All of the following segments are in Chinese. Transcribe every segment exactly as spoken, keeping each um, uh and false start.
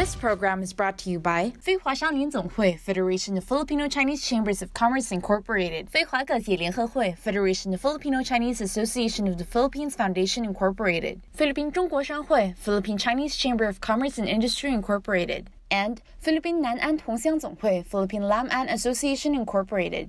This program is brought to you by 非华商联总会 Federation of Filipino-Chinese Chambers of Commerce Incorporated 非华各界联合会 Federation of Filipino-Chinese Association of the Philippines Foundation Incorporated 菲律宾中国商会 Philippine-Chinese Chamber of Commerce and Industry Incorporated and 菲律宾南安同乡总会 Philippine-Lam-An Association Incorporated。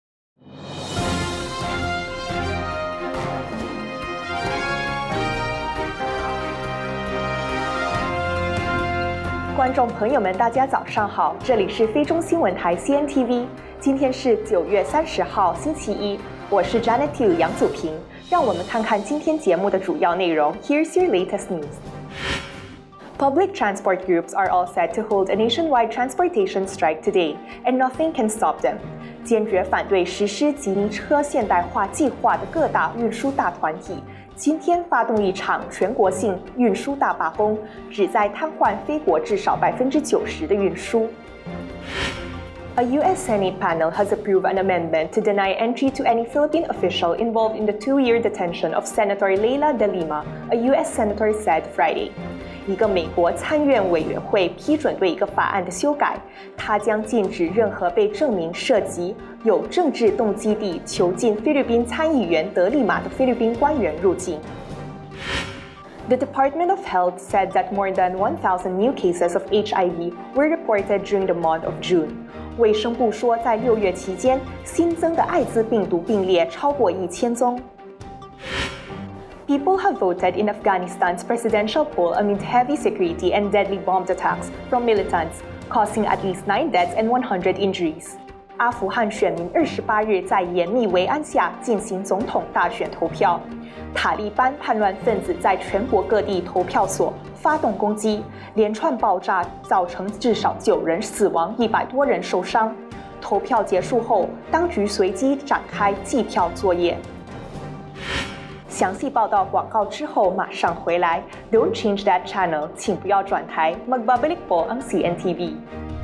观众朋友们，大家早上好，这里是菲中新闻台 C N T V， 今天是九月三十号，星期一，我是 Cntv 杨祖平，让我们看看今天节目的主要内容。Here's your latest news. Public transport groups are all set to hold a nationwide transportation strike today, and nothing can stop them. 坚决反对实施吉尼车现代化计划的各大运输大团体今天发动一场全国性运输大罢工，旨在瘫痪非国至少百分之九十的运输。A U S Senate panel has approved an amendment to deny entry to any Philippine official involved in the two-year detention of Senator Leila de Lima, a U S senator said Friday. 一个美国参院委员会批准对一个法案的修改，它将禁止任何被证明涉及有政治动机地囚禁菲律宾参议员德利马的菲律宾官员入境。The Department of Health said that more than one thousand new cases of H I V were reported during the month of June. 卫生部说，在六月期间，新增的艾滋病毒病例超过一千宗。People have voted in Afghanistan's presidential poll amid heavy security and deadly bomb attacks from militants, causing at least nine deaths and one hundred injuries. 阿富汗选民二十八日在严密维安下进行总统大选投票。塔利班叛乱分子在全国各地投票所发动攻击，连串爆炸造成至少九人死亡，一百多人受伤。投票结束后，当局随即展开计票作业。详细报道广告之后马上回来。Don't change that channel， 请不要转台。Magbabalik po ang C N T V。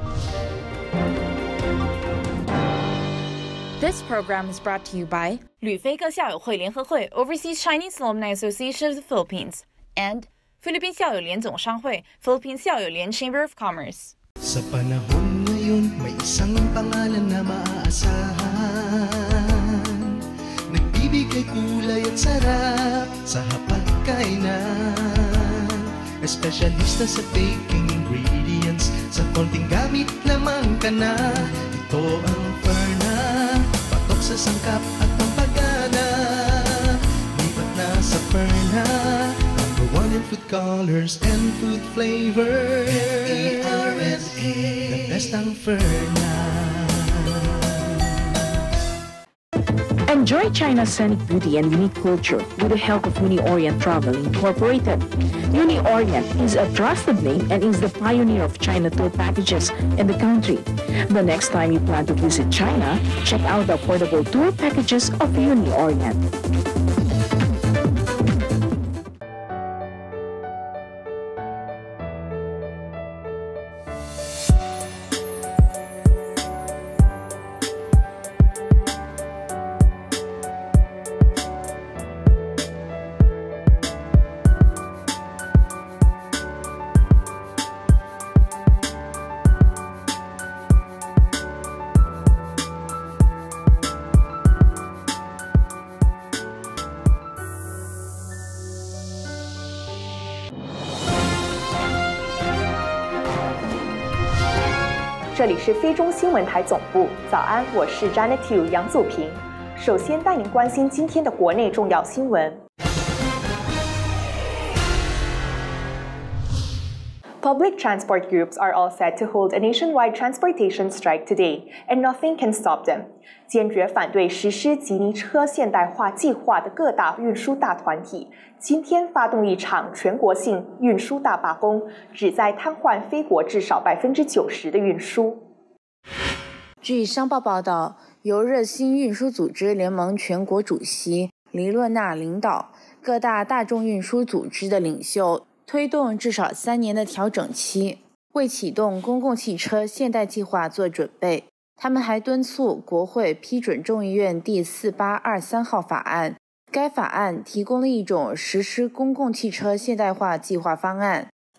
This program is brought to you by 旅菲各校友会联合会 Overseas Chinese Alumni Association of the Philippines and 菲律宾校友联总商会 Philippine 校友联 Chamber of Commerce。 Sa panahon ngayon, may isang pangalan na maaasahan, nagbibigay kulay at sarap sa hapagkainan. Espesyalista sa baking ingredients, sa konting gamit lamang ka na. Ito ang Ferna, patok sa sangkap at pampagana. Lipat na sa Ferna, number one in food colors and food flavors. F E R N A, the best ang Ferna. Enjoy China's scenic beauty and unique culture with the help of Uni-Orient Travel Incorporated. Uni-Orient is a trusted name and is the pioneer of China tour packages in the country. The next time you plan to visit China, check out the affordable tour packages of Uni-Orient. 这里是非中新闻台总部，早安，我是 Cntv 杨祖平。首先带您关心今天的国内重要新闻。Public transport groups are all set to hold a nationwide transportation strike today, and nothing can stop them. 坚决反对实施吉尼车现代化计划的各大运输大团体今天发动一场全国性运输大罢工，旨在瘫痪非国至少百分之九十的运输。 据商报报道，由热心运输组织联盟全国主席黎洛娜领导，各大大众运输组织的领袖推动至少三年的调整期，为启动公共汽车现代计划做准备。他们还敦促国会批准众议院第四八二三号法案。该法案提供了一种实施公共汽车现代化计划方案，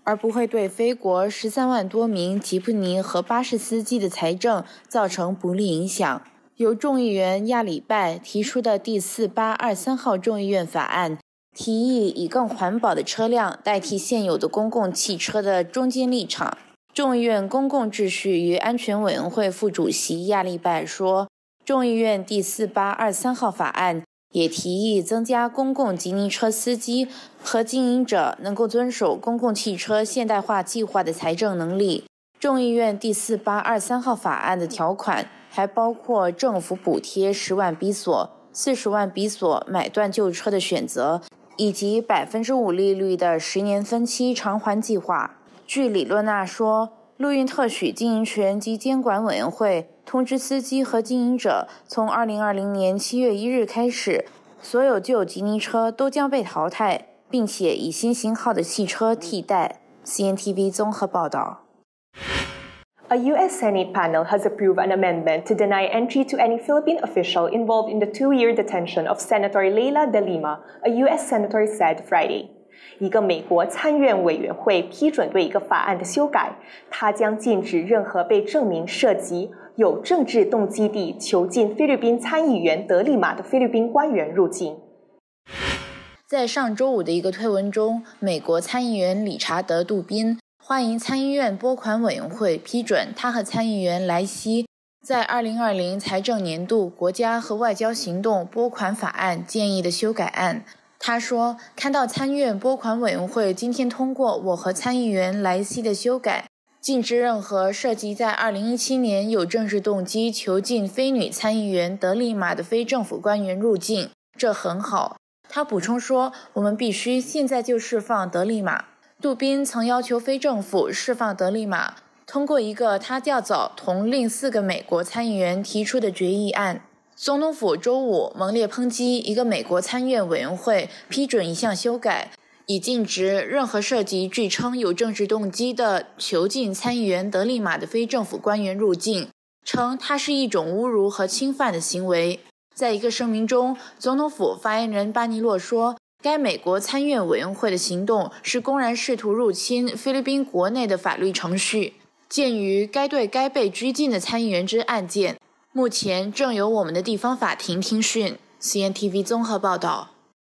而不会对菲国十三万多名吉普尼和巴士司机的财政造成不利影响。由众议员亚里拜提出的第四八二三号众议院法案，提议以更环保的车辆代替现有的公共汽车的中间立场。众议院公共秩序与安全委员会副主席亚里拜说，众议院第四八二三号法案也提议增加公共吉尼车司机和经营者能够遵守公共汽车现代化计划的财政能力。众议院第四八二三号法案的条款还包括政府补贴十万比索、四十万比索买断旧车的选择，以及百分之五利率的十年分期偿还计划。据里洛纳说，陆运特许经营权及监管委员会通知司机和经营者，从二零二零年七月一日开始，所有旧吉尼车都将被淘汰，并且以新型号的汽车替代。C N T V 综合报道。 A U S Senate panel has approved an amendment to deny entry to any Philippine official involved in the two-year detention of Senator Leila de Lima, a U S senator said Friday. 一个美国参院委员会批准对一个法案的修改，它将禁止任何被证明涉及有政治动机地囚禁菲律宾参议员德利马的菲律宾官员入境。 在上周五的一个推文中，美国参议员理查德·杜宾欢迎参议院拨款委员会批准他和参议员莱西在二零二零财政年度国家和外交行动拨款法案建议的修改案。他说，看到参院拨款委员会今天通过我和参议员莱西的修改，禁止任何涉及在二零一七年有政治动机囚禁非女参议员德利马的非政府官员入境，这很好。他补充说，我们必须现在就释放德利马。杜宾曾要求非政府释放德利马，通过一个他较早同另四个美国参议员提出的决议案。总统府周五猛烈抨击一个美国参院委员会批准一项修改，以禁止任何涉及据称有政治动机的囚禁参议员德利马的非政府官员入境，称它是一种侮辱和侵犯的行为。在一个声明中，总统府发言人巴尼洛说，该美国参院委员会的行动是公然试图入侵菲律宾国内的法律程序。鉴于该对该被拘禁的参议员之案件目前正由我们的地方法庭听讯。 C N T V 综合报道。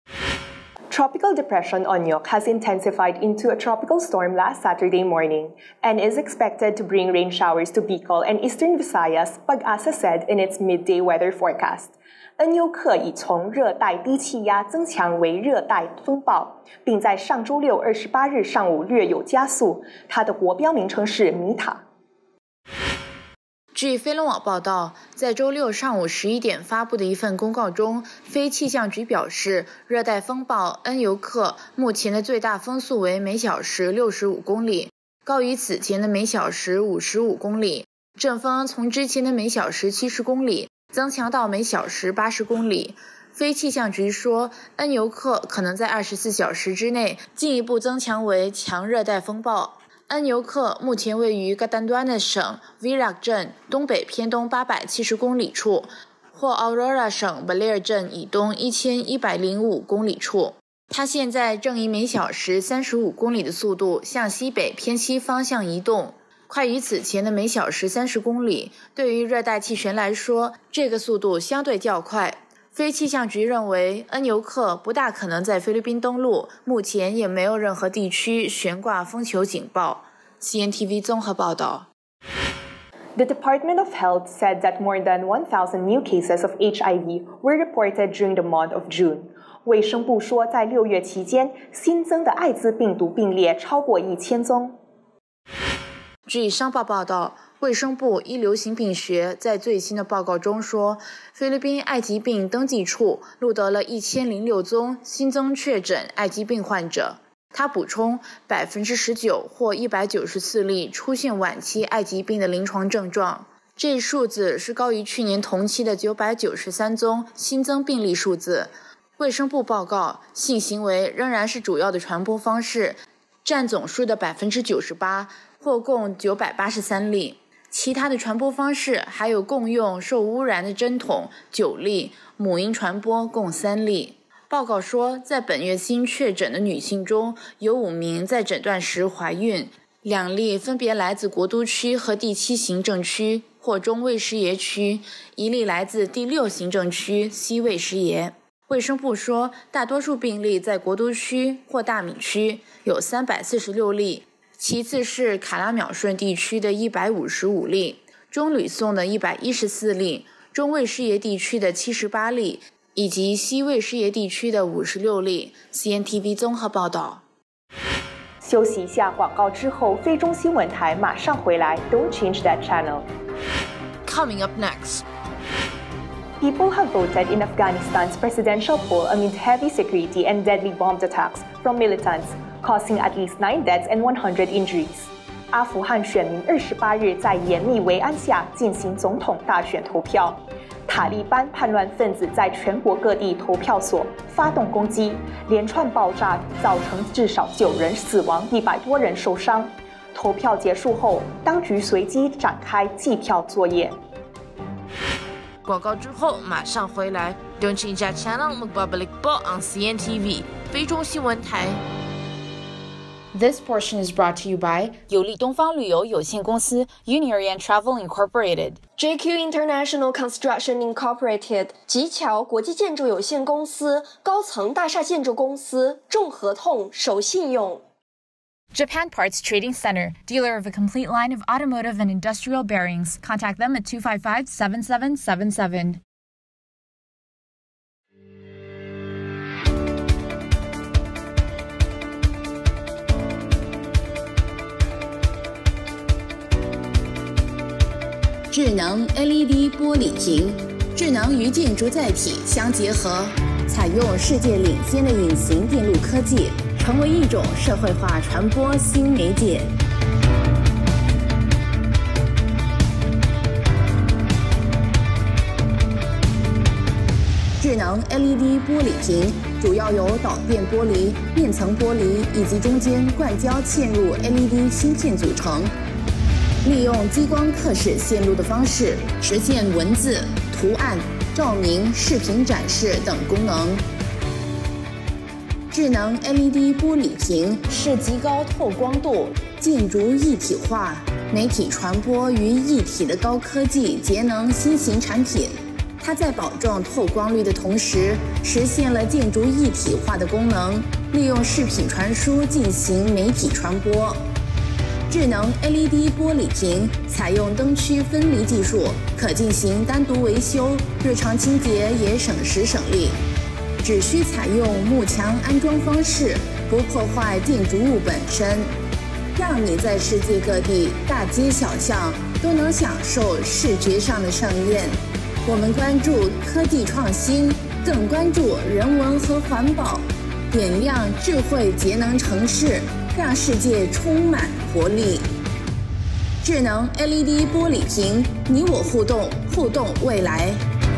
Tropical depression Onyok has intensified into a tropical storm last Saturday morning and is expected to bring rain showers to Bicol and eastern Visayas, Pag-asa said in its midday weather forecast. 恩尤克已从热带低气压增强为热带风暴，并在上周六二十八日上午略有加速，它的国标名称是米塔。 据飞龙网报道，在周六上午十一点发布的一份公告中，非气象局表示，热带风暴恩尤克目前的最大风速为每小时六十五公里，高于此前的每小时五十五公里，阵风从之前的每小时七十公里增强到每小时八十公里。非气象局说，恩尤克可能在二十四小时之内进一步增强为强热带风暴。恩尤克目前位于格丹端的省 Virac 镇东北偏东八百七十公里处，或 Aurora 省 Baler 镇以东一千一百零五公里处。它现在正以每小时三十五公里的速度向西北偏西方向移动，快于此前的每小时三十公里。对于热带气旋来说，这个速度相对较快。非气象局认为，恩尤克不大可能在菲律宾登陆，目前也没有任何地区悬挂风球警报。C N T V 综合报道。 The Department of Health said that more than one thousand new cases of H I V were reported during the month of June. 卫生部说，在六月期间，新增的艾滋病毒病例超过一千宗。 据商报报道，卫生部医流行病学在最新的报告中说，菲律宾艾滋病登记处录得了一千零六宗新增确诊艾滋病患者。他补充， 百分之十九 或一百九十四例出现晚期艾滋病的临床症状，这一数字是高于去年同期的九百九十三宗新增病例数字。卫生部报告，性行为仍然是主要的传播方式，占总数的 百分之九十八， 或共九百八十三例。其他的传播方式还有共用受污染的针筒九例，母婴传播共三例。 报告说，在本月新确诊的女性中，有五名在诊断时怀孕，两例分别来自国都区和第七行政区或中卫什耶区，一例来自第六行政区西卫什耶。卫生部说，大多数病例在国都区或大米区，有三百四十六例，其次是卡拉秒顺地区的一百五十五例，中吕宋的一百一十四例，中卫什耶地区的七十八例，以及西卫什耶地区的五十六例。 C N T V 综合报道。 休息一下广告之后，非中新闻台马上回来 Don't change that channel. Coming up next. People have voted in Afghanistan's presidential poll amid heavy security and deadly bomb attacks from militants, causing at least nine deaths and one hundred injuries. 阿富汗选民二十八日在严密维安下进行总统大选投票。塔利班叛乱分子在全国各地投票所发动攻击，连串爆炸造成至少九人死亡，一百多人受伤。投票结束后，当局随即展开计票作业。 广告之后马上回来 Don't change that channel. Magbabalik po ang C N T V 非中新闻台。This portion is brought to you by 有利东方旅游有限公司 Uniorient Travel Incorporated, J Q International Construction Incorporated 吉桥国际建筑有限公司、高层大厦建筑公司、重合同守信用。 Japan Parts Trading Center, dealer of a complete line of automotive and industrial bearings. Contact them at two five five, seven seven seven seven. 智能 L E D 玻璃屏，智能与建筑载体相结合，采用世界领先的隐形电路科技，成为一种社会化传播新媒介。智能 L E D 玻璃屏主要由导电玻璃、面层玻璃以及中间灌胶嵌入 L E D 芯片组成，利用激光刻蚀线路的方式实现文字、图案、照明、视频展示等功能。智能 L E D 玻璃屏是极高透光度、建筑一体化、媒体传播于一体的高科技节能新型产品。它在保证透光率的同时，实现了建筑一体化的功能，利用视频传输进行媒体传播。智能 L E D 玻璃屏采用灯区分离技术，可进行单独维修，日常清洁也省时省力。只需采用幕墙安装方式，不破坏建筑物本身，让你在世界各地大街小巷都能享受视觉上的盛宴。我们关注科技创新，更关注人文和环保，点亮智慧节能城市，让世界充满活力。智能 L E D 玻璃屏，你我互动，互动未来。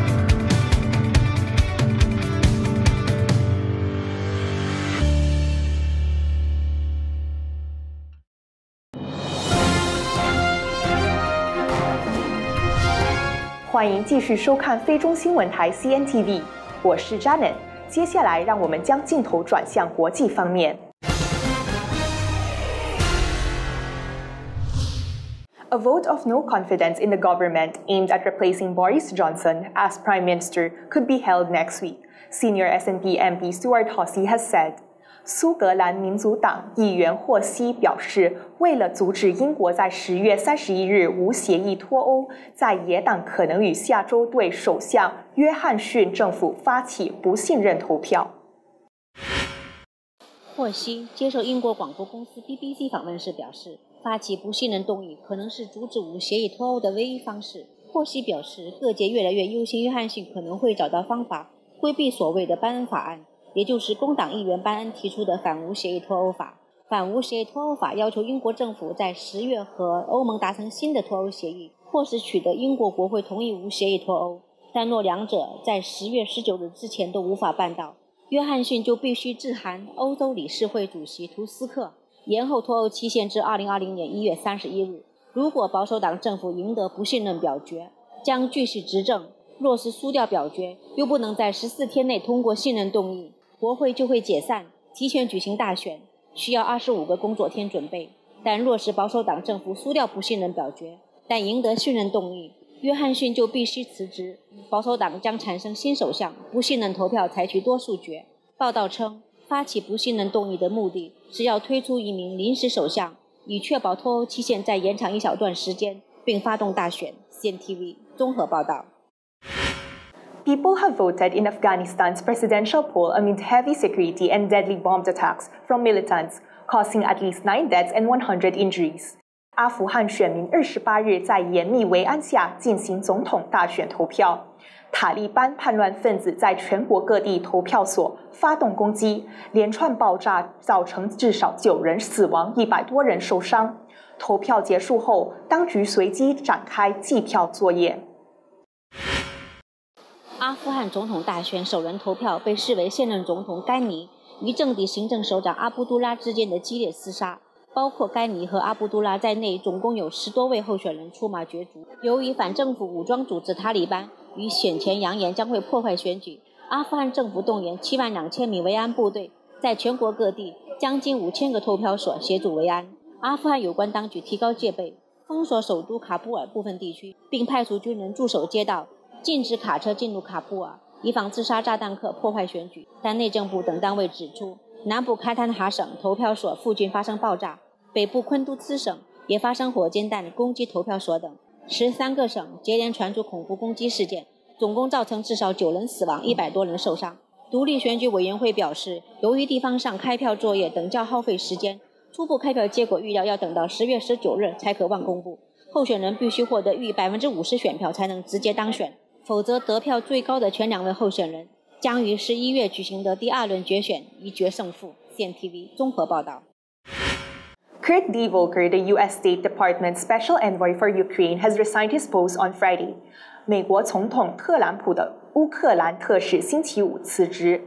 欢迎继续收看非中新闻台 C N T V， 我是 Janet。接下来，让我们将镜头转向国际方面。A vote of no confidence in the government aimed at replacing Boris Johnson as Prime Minister could be held next week, senior S N P M P Stewart Hosie has said. 苏格兰民族党议员霍希表示，为了阻止英国在十月三十一日无协议脱欧，在野党可能于下周对首相约翰逊政府发起不信任投票。 霍希接受英国广播公司 B B C 访问时表示，发起不信任动议可能是阻止无协议脱欧的唯一方式。霍希表示，各界越来越忧心约翰逊可能会找到方法规避所谓的班恩法案，也就是工党议员班恩提出的反无协议脱欧法。反无协议脱欧法要求英国政府在十月和欧盟达成新的脱欧协议，或是取得英国国会同意无协议脱欧。但若两者在十月十九日之前都无法办到，约翰逊就必须致函欧洲理事会主席图斯克，延后脱欧期限至二零二零年一月三十一日。如果保守党政府赢得不信任表决，将继续执政；若是输掉表决，又不能在十四天内通过信任动议， 国会就会解散，提前举行大选，需要二十五个工作天准备。但若是保守党政府输掉不信任表决，但赢得信任动议，约翰逊就必须辞职，保守党将产生新首相，不信任投票采取多数决。报道称，发起不信任动议的目的是要推出一名临时首相，以确保脱欧期限再延长一小段时间，并发动大选。C N T V 综合报道。 People have voted in Afghanistan's presidential poll amid heavy security and deadly bomb attacks from militants, causing at least nine deaths and one hundred injuries. 阿富汗选民二十八日在严密维安下进行总统大选投票。塔利班叛乱分子在全国各地投票所发动攻击，连串爆炸造成至少九人死亡，一百多人受伤。投票结束后，当局随即展开计票作业。 阿富汗总统大选首轮投票被视为现任总统甘尼与政敌行政首长阿卜杜拉之间的激烈厮杀，包括甘尼和阿卜杜拉在内，总共有十多位候选人出马角逐。由于反政府武装组织塔利班于选前扬言将会破坏选举，阿富汗政府动员七万两千名维安部队，在全国各地将近五千个投票所协助维安。阿富汗有关当局提高戒备，封锁首都喀布尔部分地区，并派出军人驻守街道，禁止卡车进入喀布尔，以防自杀炸弹客破坏选举。但内政部等单位指出，南部开坦哈省投票所附近发生爆炸，北部昆都兹省也发生火箭弹攻击投票所等，十三个省接连传出恐怖攻击事件，总共造成至少九人死亡，一百多人受伤。独立选举委员会表示，由于地方上开票作业等较耗费时间，初步开票结果预料要等到十月十九日才可望公布。候选人必须获得逾百分之五十选票才能直接当选，否则得票最高的前两位候选人将于十一月举行的第二轮决选一决胜负。C N T V 综合报道。 Kurt D. Volker, the U S State Department's Special Envoy for Ukraine, has resigned his post on Friday. 美国总统特朗普的乌克兰特使星期五辞职。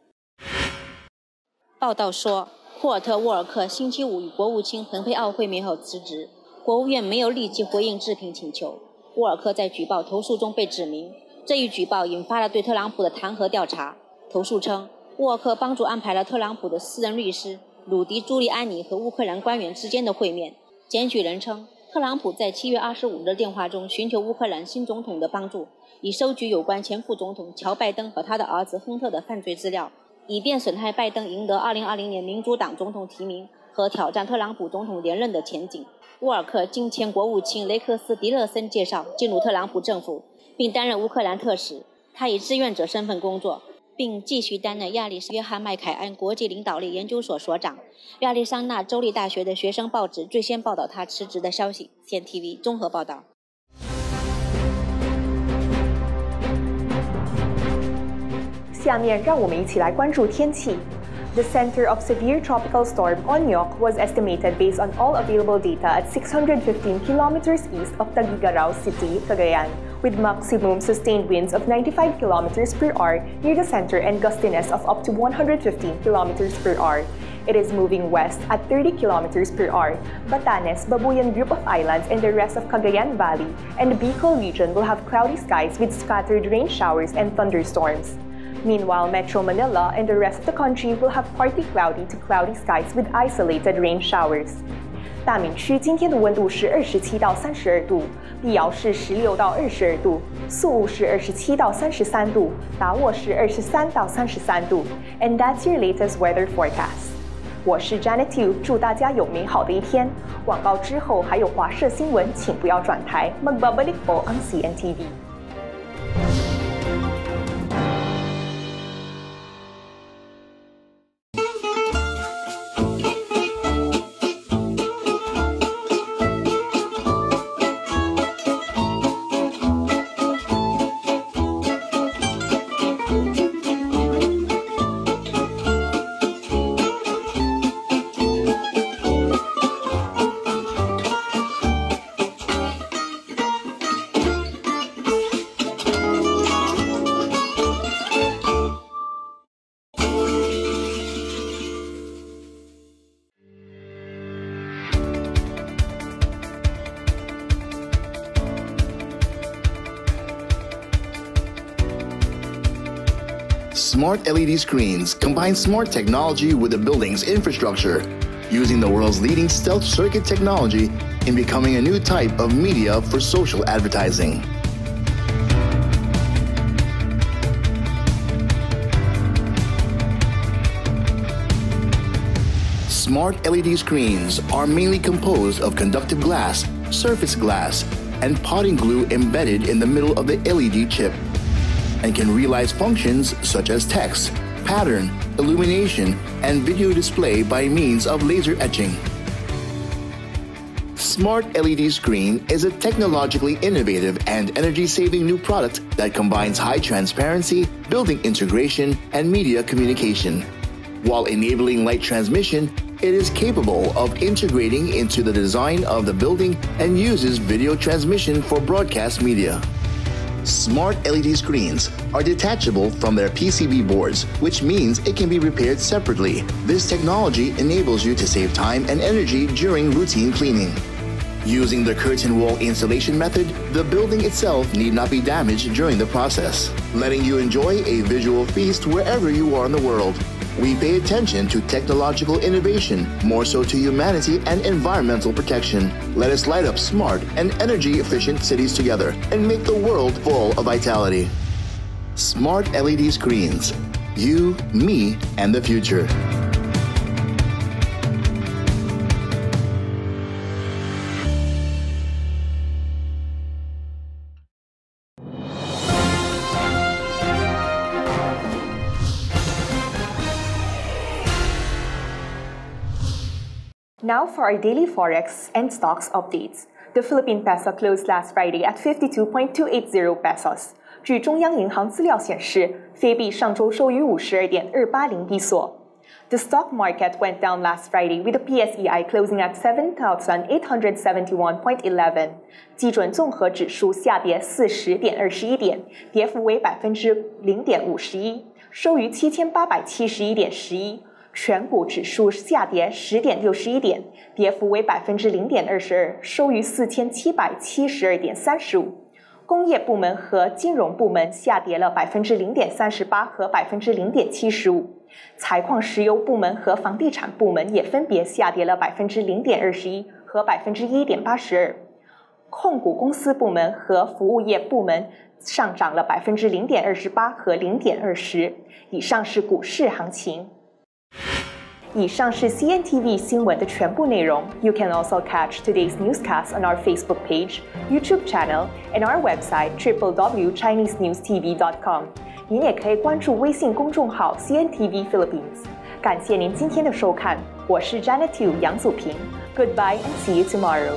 报道说，霍尔特·沃尔克星期五与国务卿蓬佩奥会面后辞职，国务院没有立即回应置评请求。沃尔克在举报投诉中被指名，这一举报引发了对特朗普的弹劾调查。投诉称，沃尔克帮助安排了特朗普的私人律师鲁迪·朱利安尼和乌克兰官员之间的会面。检举人称，特朗普在七月二十五日的电话中寻求乌克兰新总统的帮助，以收集有关前副总统乔·拜登和他的儿子亨特的犯罪资料，以便损害拜登赢得二零二零年民主党总统提名和挑战特朗普总统连任的前景。沃尔克经前国务卿雷克斯·迪勒森介绍进入特朗普政府，并担任乌克兰特使。他以志愿者身份工作，并继续担任亚利桑约翰麦凯恩国际领导力研究所所长。亚利桑那州立大学的学生报纸最先报道他辞职的消息。C N T V 综合报道。 下面让我们一起来关注天气。The center of severe tropical storm Onyok was estimated based on all available data at six hundred fifteen kilometers east of Tagigaraw City, Cagayan, with maximum sustained winds of ninety-five kilometers per hour near the center and gustiness of up to one hundred fifteen kilometers per hour. It is moving west at thirty kilometers per hour. Batanes, Babuyan group of islands, and the rest of Cagayan Valley and the Bicol region will have cloudy skies with scattered rain showers and thunderstorms. Meanwhile, Metro Manila and the rest of the country will have partly cloudy to cloudy skies with isolated rain showers. 大闽区今天的温度是二十七到三十二度，碧瑶是十六到二十二度，宿务是二十七到三十三度，达沃是二十三到三十三度。And that's your latest weather forecast. 我是 Janet Tu， 祝大家有美好的一天。广告之后还有华社新闻，请不要转台。Magbabalik po ang C N T V。 Smart L E D screens combine smart technology with the building's infrastructure, using the world's leading stealth circuit technology in becoming a new type of media for social advertising. Smart L E D screens are mainly composed of conductive glass, surface glass, and potting glue embedded in the middle of the L E D chip, and can realize functions such as text, pattern, illumination, and video display by means of laser etching. Smart L E D Screen is a technologically innovative and energy-saving new product that combines high transparency, building integration, and media communication. While enabling light transmission, it is capable of integrating into the design of the building and uses video transmission for broadcast media. Smart L E D screens are detachable from their P C B boards, which means it can be repaired separately. This technology enables you to save time and energy during routine cleaning. Using the curtain wall installation method, the building itself need not be damaged during the process, letting you enjoy a visual feast wherever you are in the world. We pay attention to technological innovation, more so to humanity and environmental protection. Let us light up smart and energy-efficient cities together and make the world full of vitality. Smart L E D screens. You, me, and the future. Now for our daily forex and stocks updates. The Philippine peso closed last Friday at fifty-two point two eight zero pesos. 据中央银行资料显示，非币上周收于五十二点二八零币所。The stock market went down last Friday with the P S E I closing at seven thousand eight hundred seventy-one point one one. 基准综合指数下跌四十点二十一点，跌幅为百分之零点五十一，收于七千八百七十一点十一。全股指数下跌十点六十一点，跌幅为百分之零点二十二，收于四千七百七十二点三十五。工业部门和金融部门下跌了百分之零点三十八和百分之零点七十五。采矿石油部门和房地产部门也分别下跌了百分之零点二十一和百分之一点八十二。控股公司部门和服务业部门上涨了百分之零点二十八和零点二十。以上是股市行情。以上是 C N T V 新闻的全部内容。You can also catch today's newscast on our Facebook page, YouTube channel, and our website w w w dot chinese news t v dot com. 您也可以关注微信公众号 C N T V Philippines。感谢您今天的收看，我是 Janet Tu 杨祖平。Goodbye and see you tomorrow.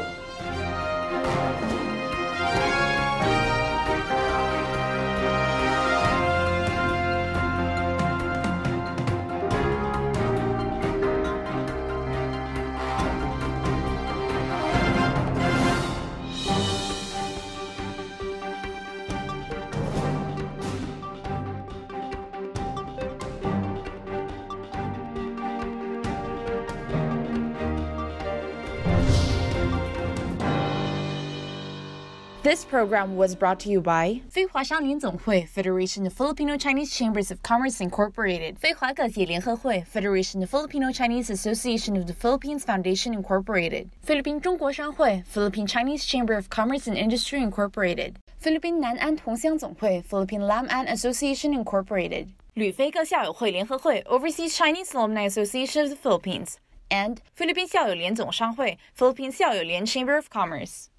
This program was brought to you by 非华商联总会 Federation of Filipino-Chinese Chambers of Commerce Incorporated 非华个体联合会 Federation of Filipino-Chinese Association of the Philippines Foundation Incorporated 菲律宾中国商会 Philippine-Chinese Chamber of Commerce and Industry Incorporated 菲律宾南安同乡总会 Philippine Lam-An Association Incorporated 旅菲各校友会联合会 Overseas Chinese Alumni Association of the Philippines and 菲律宾校友联总商会 Philippine 校友联 Chamber of Commerce